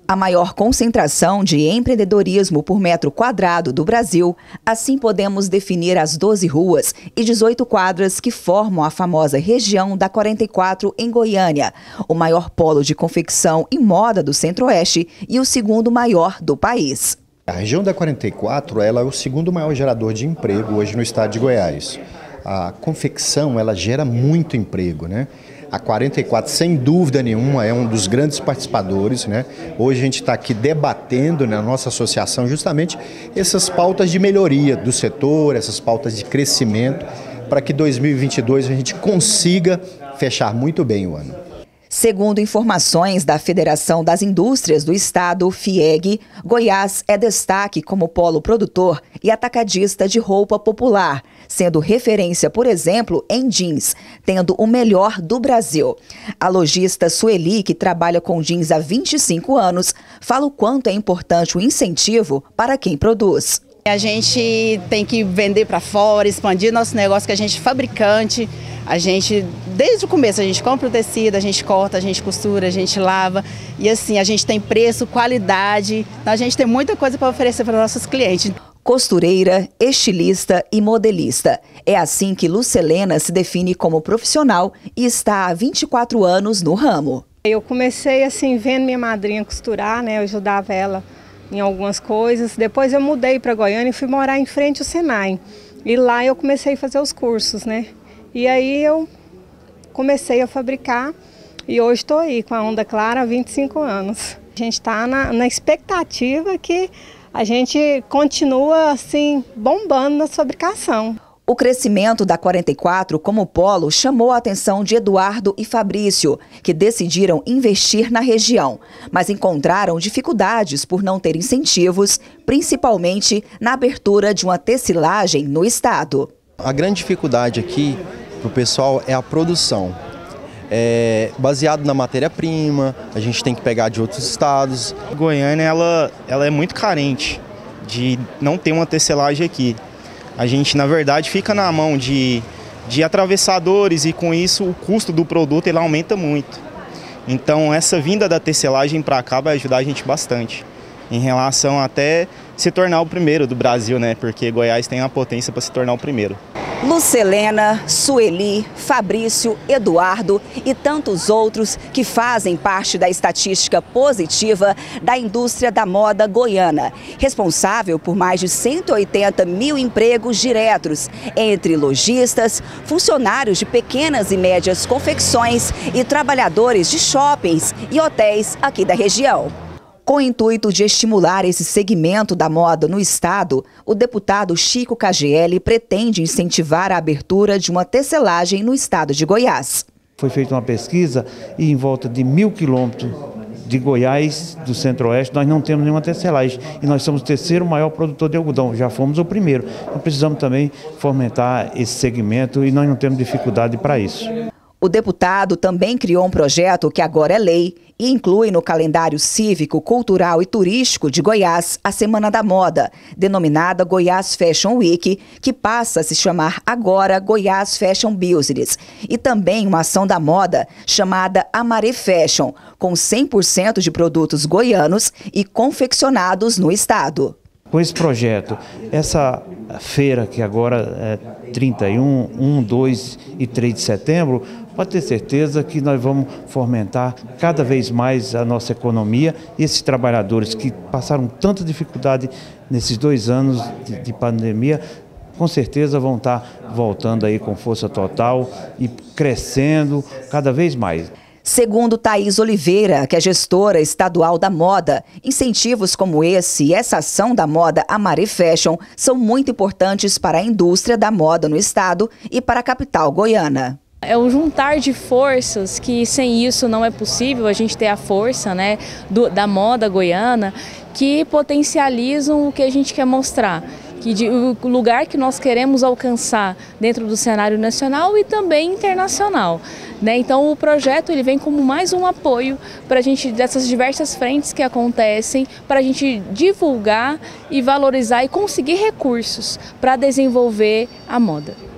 A maior concentração de empreendedorismo por metro quadrado do Brasil, assim podemos definir as 12 ruas e 18 quadras que formam a famosa região da 44 em Goiânia, o maior polo de confecção e moda do Centro-Oeste e o segundo maior do país. A região da 44 ela é o segundo maior gerador de emprego hoje no estado de Goiás. A confecção ela gera muito emprego, né? A 44, sem dúvida nenhuma, é um dos grandes participadores, né? Hoje a gente está aqui debatendo na nossa associação justamente essas pautas de melhoria do setor, essas pautas de crescimento, para que 2022 a gente consiga fechar muito bem o ano. Segundo informações da Federação das Indústrias do Estado, FIEG, Goiás é destaque como polo produtor e atacadista de roupa popular, sendo referência, por exemplo, em jeans, tendo o melhor do Brasil. A lojista Sueli, que trabalha com jeans há 25 anos, fala o quanto é importante o incentivo para quem produz. A gente tem que vender para fora, expandir nosso negócio, que a gente é fabricante. A gente, desde o começo, a gente compra o tecido, a gente corta, a gente costura, a gente lava. E assim, a gente tem preço, qualidade. A gente tem muita coisa para oferecer para nossos clientes. Costureira, estilista e modelista. É assim que Lucelena se define como profissional e está há 24 anos no ramo. Eu comecei assim, vendo minha madrinha costurar, né? Eu ajudava ela em algumas coisas. Depois eu mudei para Goiânia e fui morar em frente ao Senai. E lá eu comecei a fazer os cursos, né? E aí eu comecei a fabricar e hoje estou aí com a Onda Clara há 25 anos. A gente está na expectativa que a gente continua assim bombando na fabricação. O crescimento da 44 como polo chamou a atenção de Eduardo e Fabrício, que decidiram investir na região, mas encontraram dificuldades por não ter incentivos, principalmente na abertura de uma tecelagem no estado. A grande dificuldade aqui para o pessoal é a produção. Baseado na matéria-prima, a gente tem que pegar de outros estados. Goiânia ela é muito carente de não ter uma tecelagem aqui. A gente, na verdade, fica na mão de atravessadores e, com isso, o custo do produto ele aumenta muito. Então, essa vinda da tecelagem para cá vai ajudar a gente bastante, em relação até se tornar o primeiro do Brasil, né? Porque Goiás tem a potência para se tornar o primeiro. Lucelena, Sueli, Fabrício, Eduardo e tantos outros que fazem parte da estatística positiva da indústria da moda goiana, responsável por mais de 180 mil empregos diretos, entre lojistas, funcionários de pequenas e médias confecções e trabalhadores de shoppings e hotéis aqui da região. Com o intuito de estimular esse segmento da moda no estado, o deputado Chico KGL pretende incentivar a abertura de uma tecelagem no estado de Goiás. Foi feita uma pesquisa e em volta de 1.000 quilômetros de Goiás, do Centro-Oeste, nós não temos nenhuma tecelagem e nós somos o terceiro maior produtor de algodão, já fomos o primeiro. Então precisamos também fomentar esse segmento e nós não temos dificuldade para isso. O deputado também criou um projeto que agora é lei e inclui no calendário cívico, cultural e turístico de Goiás a Semana da Moda, denominada Goiás Fashion Week, que passa a se chamar agora Goiás Fashion Business, e também uma ação da moda chamada Amaré Fashion, com 100% de produtos goianos e confeccionados no estado. Com esse projeto, essa feira que agora é 31, 1, 2 e 3 de setembro, pode ter certeza que nós vamos fomentar cada vez mais a nossa economia e esses trabalhadores que passaram tanta dificuldade nesses 2 anos de pandemia, com certeza vão estar voltando aí com força total e crescendo cada vez mais. Segundo Thaís Oliveira, que é gestora estadual da moda, incentivos como esse e essa ação da moda Amaré Fashion são muito importantes para a indústria da moda no estado e para a capital goiana. É o juntar de forças que sem isso não é possível a gente ter a força, né, da moda goiana, que potencializam o que a gente quer mostrar. O lugar que nós queremos alcançar dentro do cenário nacional e também internacional, né? Então o projeto ele vem como mais um apoio para a gente, dessas diversas frentes que acontecem, para a gente divulgar e valorizar e conseguir recursos para desenvolver a moda.